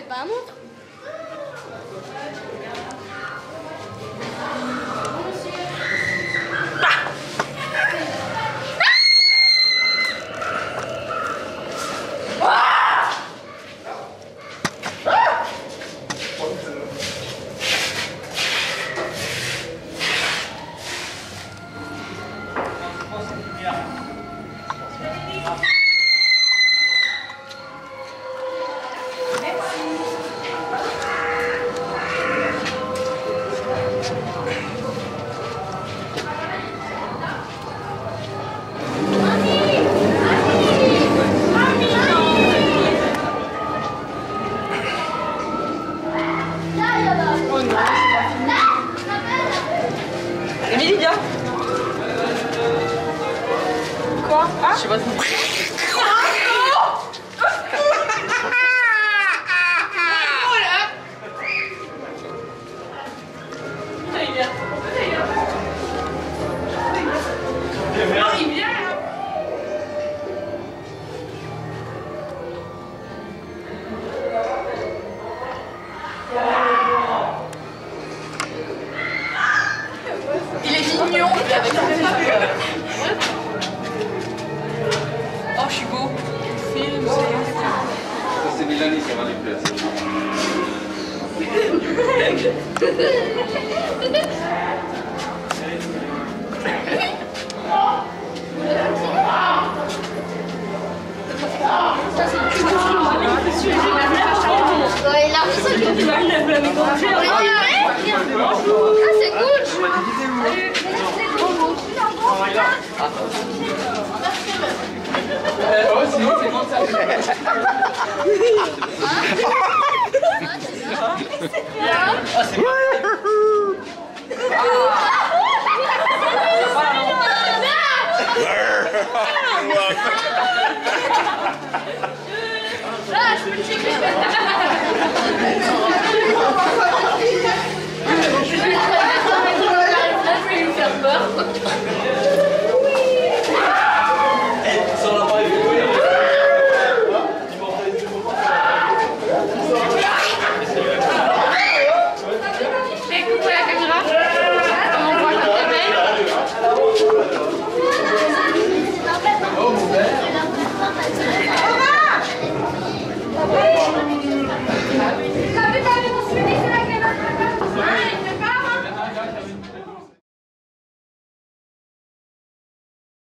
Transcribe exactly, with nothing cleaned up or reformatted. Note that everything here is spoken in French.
pas un monstre. Émilie, viens. Quoi? Ah, je sais pas si... Il est mignon avec son oh, je suis beau. Film, Ça, c'est Mélanie, ça va lui plaire. Ça, c'est le cul de film. Ouais, il a fait ça que tu vas. Ah, c'est cool. Oh, sinon, c'est comme ça. Ah, c'est bien. Ah, je peux le checker. Je vais lui faire peur.